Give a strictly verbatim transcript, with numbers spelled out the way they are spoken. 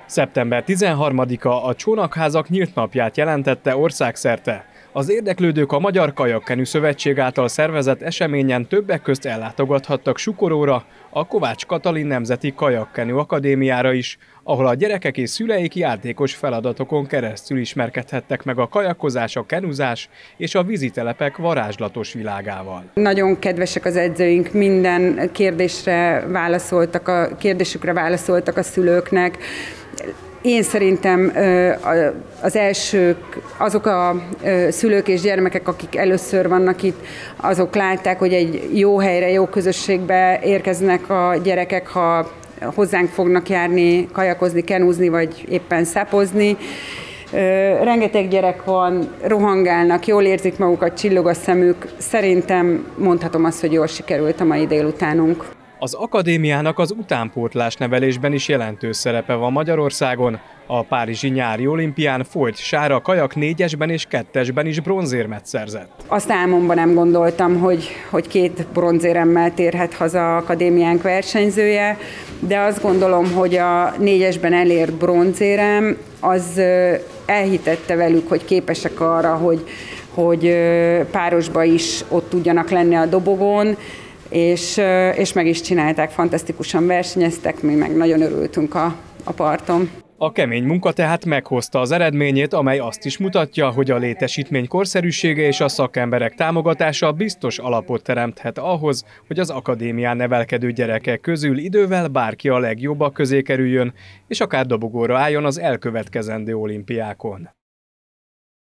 szeptember tizenharmadika a Csónakházak nyílt napját jelentette országszerte. Az érdeklődők a Magyar Kajakkenü Szövetség által szervezett eseményen többek közt ellátogathattak Sukoróra, a Kovács Katalin Nemzeti Kajakkenü Akadémiára is, ahol a gyerekek és szüleik játékos feladatokon keresztül ismerkedhettek meg a kajakozás, a kenuzás és a vízitelepek varázslatos világával. Nagyon kedvesek az edzőink, minden kérdésre válaszoltak, a kérdésükre válaszoltak a szülőknek. Én szerintem az elsők, azok a szülők és gyermekek, akik először vannak itt, azok látták, hogy egy jó helyre, jó közösségbe érkeznek a gyerekek, ha hozzánk fognak járni, kajakozni, kenúzni, vagy éppen szapozni. Rengeteg gyerek van, rohangálnak, jól érzik magukat, csillog a szemük. Szerintem mondhatom azt, hogy jól sikerült a mai délutánunk. Az akadémiának az utánpótlás nevelésben is jelentős szerepe van Magyarországon. A párizsi nyári olimpián Folt Sára kajak négyesben és kettesben is bronzérmet szerzett. Azt álmomban nem gondoltam, hogy, hogy két bronzéremmel térhet haza akadémiánk versenyzője, de azt gondolom, hogy a négyesben elért bronzérem az elhitette velük, hogy képesek arra, hogy, hogy párosba is ott tudjanak lenni a dobogón, És, és meg is csinálták, fantasztikusan versenyeztek, mi meg nagyon örültünk a, a parton. A kemény munka tehát meghozta az eredményét, amely azt is mutatja, hogy a létesítmény korszerűsége és a szakemberek támogatása biztos alapot teremthet ahhoz, hogy az akadémián nevelkedő gyerekek közül idővel bárki a legjobbak közé kerüljön, és akár dobogóra álljon az elkövetkezendő olimpiákon.